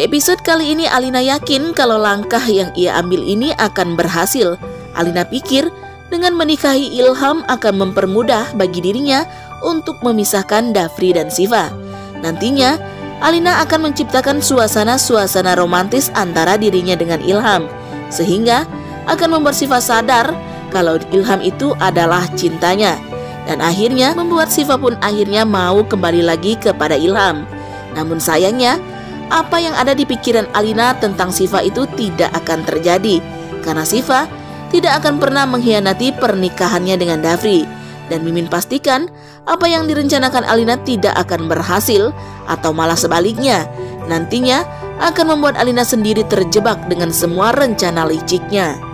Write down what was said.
episode kali ini Alina yakin kalau langkah yang ia ambil ini akan berhasil. Alina pikir dengan menikahi Ilham akan mempermudah bagi dirinya untuk memisahkan Dafri dan Siva. Nantinya Alina akan menciptakan suasana-suasana romantis antara dirinya dengan Ilham, sehingga akan membuat Siva sadar kalau Ilham itu adalah cintanya, dan akhirnya membuat Siva pun akhirnya mau kembali lagi kepada Ilham. Namun sayangnya, apa yang ada di pikiran Alina tentang Siva itu tidak akan terjadi, karena Siva tidak akan pernah mengkhianati pernikahannya dengan Dafri. Dan Mimin pastikan apa yang direncanakan Alina tidak akan berhasil, atau malah sebaliknya, nantinya akan membuat Alina sendiri terjebak dengan semua rencana liciknya.